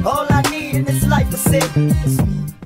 All I need in this life is sin.